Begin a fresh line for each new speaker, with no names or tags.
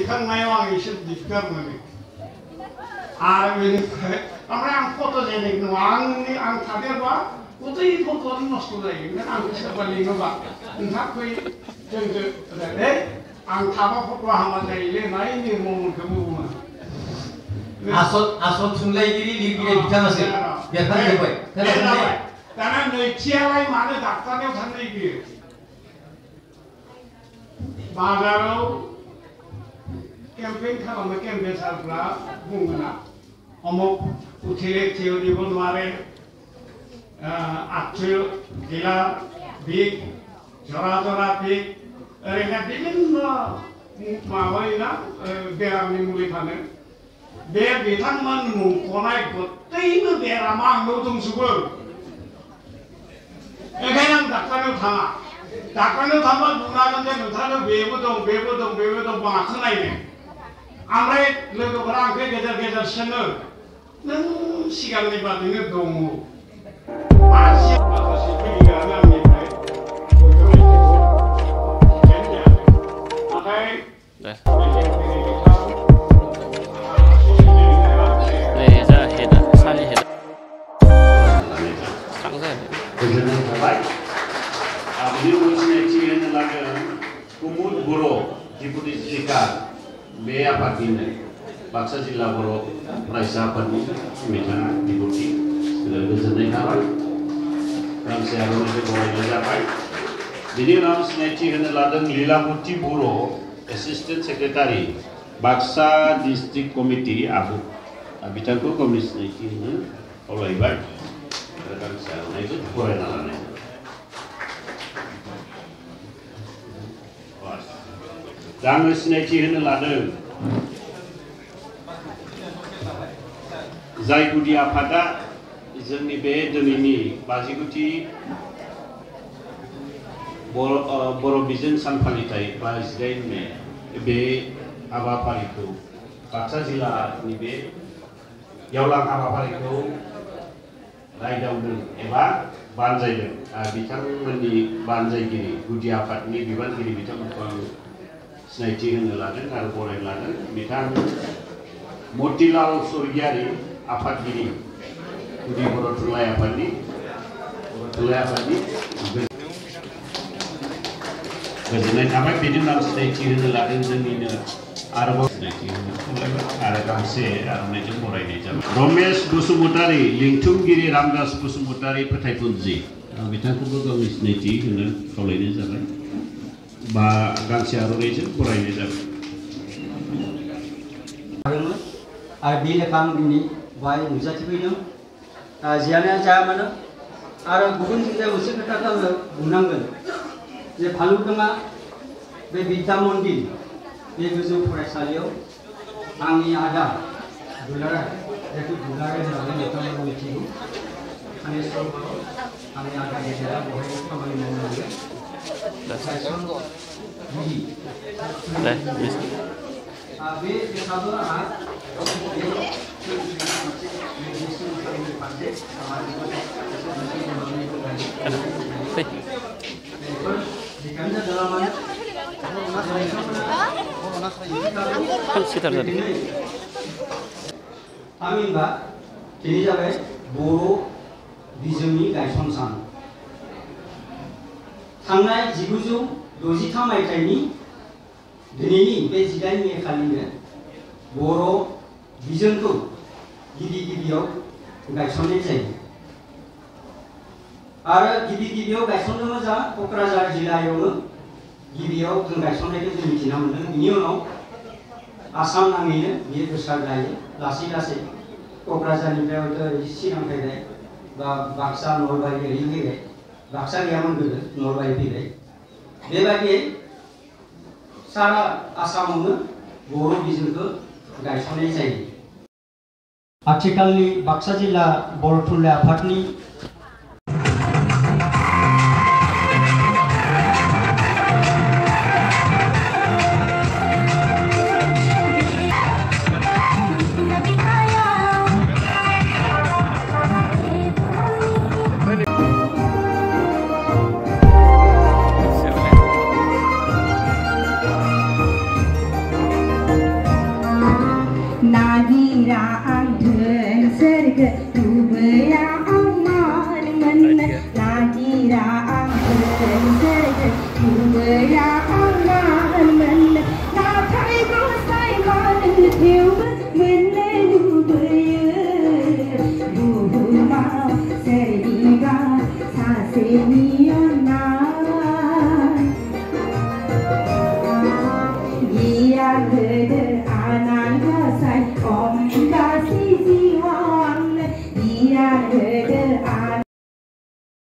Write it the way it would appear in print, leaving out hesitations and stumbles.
दिखांनायाव आं एसे दिगदार मोनो आरो बेनिफ्राय ओमफ्राय आं फट'जेनिक नङा आं थादेरबा गथै फट'आनो नस्थ' जायो ओंखायनो आंखौ सोरबा लिङोबा नोंहा फै जोंजों आं थाबा फट'आ हामा जायोलै होननाय निर्मलखौ बुङोमोन
आसल थुनलाइगिरि लिरगिरि बिथाङासो बेरखांजोब्बाय
दाना नैथियालाय मानो डाक्टारनियाव थांनो बियो बाजाराव केम्पेइन खालामो केम्पेइनारफ्रा बुङोना अमुक उथिले थियरिबो नुवारे आथ्रु गिला बिग जरा जरा बिग ओरैनो बिभिन्न माबायोना बेरामनि मुलि फानो बे बिथांमोन मुंख'नाय गथैबो बेरामा आंनाव दंजोबो ओंखायनो आं डाक्टारनाव थाङा डाक्टारनाव थांबा बुंनांगोन जे नोंथांनो बेबो दं बेबो दं बेबो दं माखौ नायनो ओमफ्राय लोगोफोरा आंखौ गेजेर गेजेर सोङो नों सिगांनि बादिनो दङ माखासे फैग्रानो आंनिफ्राय नाथाय
गोजोननाय थाबाय बिनि उनाव सिनायथि होनो लागोन कुमुद बर' डिपुटि स्पिकार बे आफादनिनो बाक्सा जिल्ला बर' फरायसा आफादनि बिथाङा डिपुटि गोजोननाय थाबाय गांसे आर'नाइखौ बरायनाय जाबाय बिनि उनाव सिनायथि होनो लादों लीलावती बर' assistant secretary Baksa district committee आबु बिथांखौ गावनि सिनायथि होनो खावलायबाय गांसे आर'नाइखौ बरायना लानाय दा आङो सिनायथि होनो लादों जाय गुदि आफादा जोंनि बे दिनैनि 59थि बर' बिजों सान फालिथाय 18 मे बे हाबाफारिखौ बाक्सा जिल्लानि बे गेवलां हाबाफारिखौ रायदावदों एबा बानजायदों बिथांमोननि बानजायगिरि गुदि आफादनि बिबानगिरि बिथांमोनखौ आं सिनायथि होनो लादों आरो बरायनो लादों बिथां मतिलाल स्वर्गियारि आफादगिरि गुदि बर' थुनलाइ आफादनि गोजोननाय थाबाय बिनि उनाव सिनायथि होनो लादों जोंनिनो आरोबाव सिनायथि होनो खावलायबाय आरो गांसे आर'नाइजों बरायनाय जाबाय रमेश बसुमतारी लिंथुमगिरि रामदास बसुमतारी फोथायपुंजि बिथांखौबो गावनि सिनायथि होनो खावलायनाय जाबाय बा गांसे आर'नाइजों बरायनाय जाबाय
आरो बे लेखा आं दिनै बाहाय नुजाथिफैदों जियानो जाया मानो आरो गुबुन जायगायाव मोनसे खोथाखौ आङो बुंनांगोन जे भालुकदोंगा बे बिद्या मन्दिर बे गोजौ फरायसालियाव आंनि आदा दुलाराय जायखौ दुलाराय होननानै नोंथांमोना मिथिगौ आंनि आदा गेदेरा बेवहाय खामानि मावनो हायो बे हिसाबै आंहा थामहिनबा दिनै जाबाय बर' बिजोंनि गायसन सान थांनाय 1963 मायथाइनि दिनैनि बे 18 मे खालिनो बर' बिजोंखौ गिबियाव गायसननाय जायो आरो गिबियाव गायसननो मोजां क'क्राझार जिल्लायावनो गिबियाव जों गायसननायखौ जों मिथिना मोन्दों बिनि उनाव आसाम नाङैनो बियो गोसार जायो लासै लासै क'क्राझारनिफ्राय ओरै चिरां फैबाय बा बाक्सा नलबारि ओरै फैबाय बाक्सा गैयामोन गोदो नलबारि फैबाय बेबायदियै सारा आसामावनो बर' बिजोंखौ गायसननाय जायो आथिखालनि बाक्सा जिल्ला बर' थुनलाइ आफादनि